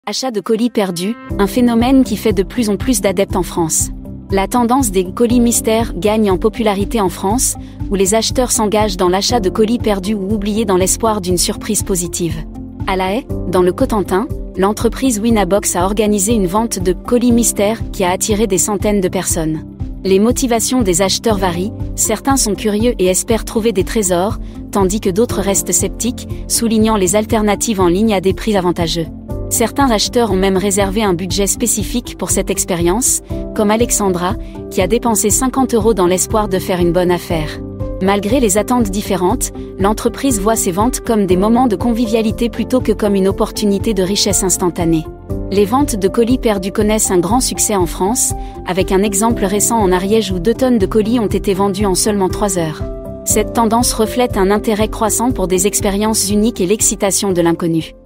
Achat de colis perdus, un phénomène qui fait de plus en plus d'adeptes en France. La tendance des colis mystères gagne en popularité en France, où les acheteurs s'engagent dans l'achat de colis perdus ou oubliés dans l'espoir d'une surprise positive. À La Haye, dans le Cotentin, l'entreprise Winabox a organisé une vente de colis mystères qui a attiré des centaines de personnes. Les motivations des acheteurs varient, certains sont curieux et espèrent trouver des trésors, tandis que d'autres restent sceptiques, soulignant les alternatives en ligne à des prix avantageux. Certains acheteurs ont même réservé un budget spécifique pour cette expérience, comme Alexandra, qui a dépensé 50 € dans l'espoir de faire une bonne affaire. Malgré les attentes différentes, l'entreprise voit ces ventes comme des moments de convivialité plutôt que comme une opportunité de richesse instantanée. Les ventes de colis perdus connaissent un grand succès en France, avec un exemple récent en Ariège où 2 tonnes de colis ont été vendues en seulement 3 heures. Cette tendance reflète un intérêt croissant pour des expériences uniques et l'excitation de l'inconnu.